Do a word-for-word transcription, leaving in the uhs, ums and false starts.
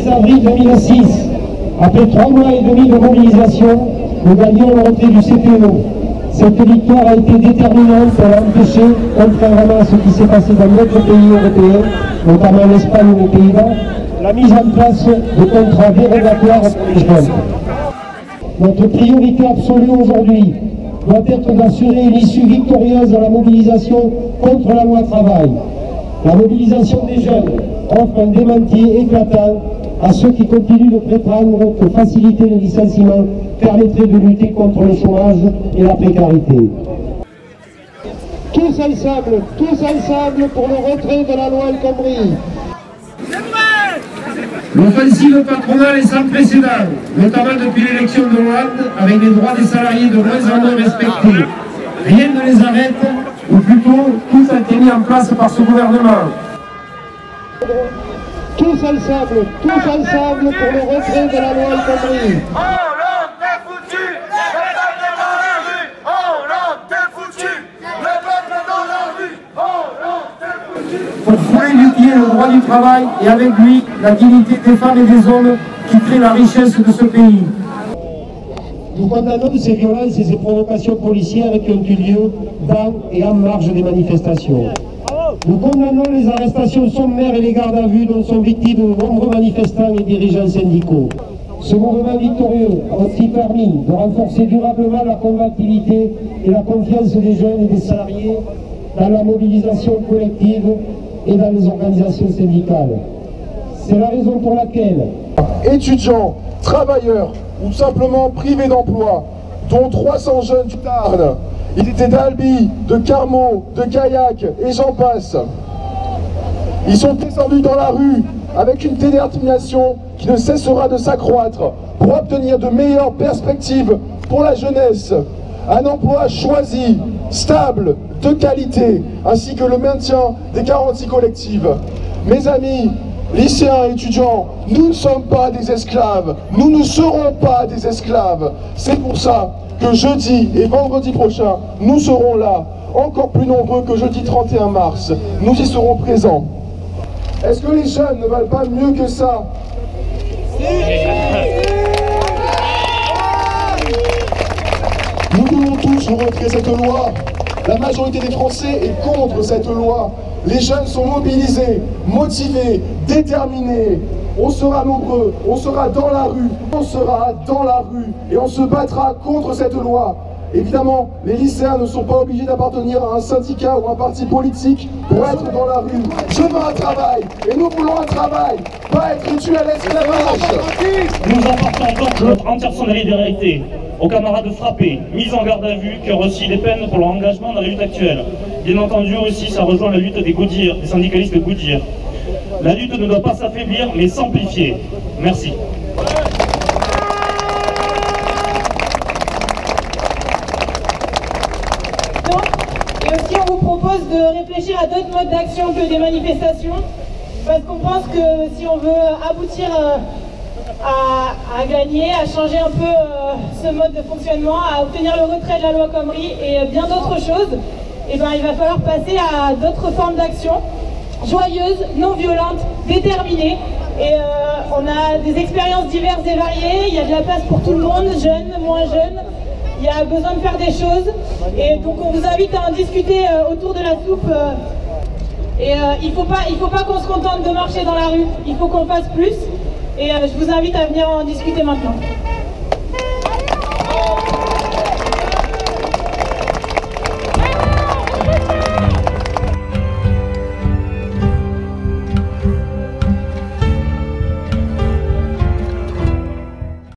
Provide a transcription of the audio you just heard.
seize avril deux mille six, après trois mois et demi de mobilisation, nous gagnons le retrait du C P O. Cette victoire a été déterminante pour empêcher, contrairement à ce qui s'est passé dans d'autres pays européens, notamment l'Espagne ou les Pays-Bas, la mise en place de contrats dérogatoires pour les jeunes. Notre priorité absolue aujourd'hui doit être d'assurer une issue victorieuse à la mobilisation contre la loi travail. La mobilisation des jeunes offre un démenti éclatant à ceux qui continuent de prétendre que faciliter le licenciement permettrait de lutter contre le chômage et la précarité. Tous ensemble, tous ensemble pour le retrait de la loi El Khomri. L'offensive patronale est sans précédent, notamment depuis l'élection de Hollande, avec les droits des salariés de moins en moins respectés. Rien ne les arrête, ou plutôt, tout a été mis en place par ce gouvernement. Tous ensemble, tous ensemble pour le retrait de la loi El Khomri. Hollande est foutu, le peuple est dans la rue. Hollande est foutu, le peuple est dans la rue. Hollande est foutu. Pour fouler du pied le droit du travail et avec lui la dignité des femmes et des hommes qui créent la richesse de ce pays. Nous condamnons ces violences et ces provocations policières qui ont eu lieu dans et en marge des manifestations. Nous condamnons les arrestations sommaires et les gardes à vue dont sont victimes de nombreux manifestants et dirigeants syndicaux. Ce mouvement victorieux a aussi permis de renforcer durablement la combativité et la confiance des jeunes et des salariés dans la mobilisation collective et dans les organisations syndicales. C'est la raison pour laquelle étudiants, travailleurs ou simplement privés d'emploi, dont trois cents jeunes du Tarn, ils étaient d'Albi, de Carmaux, de Gaillac et j'en passe. Ils sont descendus dans la rue avec une détermination qui ne cessera de s'accroître pour obtenir de meilleures perspectives pour la jeunesse, un emploi choisi, stable, de qualité, ainsi que le maintien des garanties collectives. Mes amis, lycéens et étudiants, nous ne sommes pas des esclaves, nous ne serons pas des esclaves. C'est pour ça que jeudi et vendredi prochain, nous serons là, encore plus nombreux que jeudi trente et un mars. Nous y serons présents. Est-ce que les jeunes ne valent pas mieux que ça? Nous voulons tous retirer cette loi. La majorité des Français est contre cette loi. Les jeunes sont mobilisés, motivés, déterminés. On sera nombreux, on sera dans la rue, on sera dans la rue et on se battra contre cette loi. Évidemment, les lycéens ne sont pas obligés d'appartenir à un syndicat ou un parti politique pour être dans la rue. Je veux un travail et nous voulons un travail, pas être réduits à l'esclavage. Nous apportons donc notre entière solidarité aux camarades frappés, mis en garde à vue, qui ont reçu des peines pour leur engagement dans la lutte actuelle. Bien entendu aussi, ça rejoint la lutte des Goodyear, des syndicalistes de Goodyear. La lutte ne doit pas s'affaiblir, mais s'amplifier. Merci. Et aussi, on vous propose de réfléchir à d'autres modes d'action que des manifestations, parce qu'on pense que si on veut aboutir à, à gagner, à changer un peu euh, ce mode de fonctionnement, à obtenir le retrait de la loi Khomri et bien d'autres choses, et ben, il va falloir passer à d'autres formes d'action, joyeuses, non violentes, déterminées. Et euh, on a des expériences diverses et variées, il y a de la place pour tout le monde, jeunes, moins jeunes. Il y a besoin de faire des choses. Et donc on vous invite à en discuter euh, autour de la soupe. Euh, et euh, il ne faut pas, il faut pas qu'on se contente de marcher dans la rue, il faut qu'on fasse plus. Et euh, je vous invite à venir en discuter maintenant.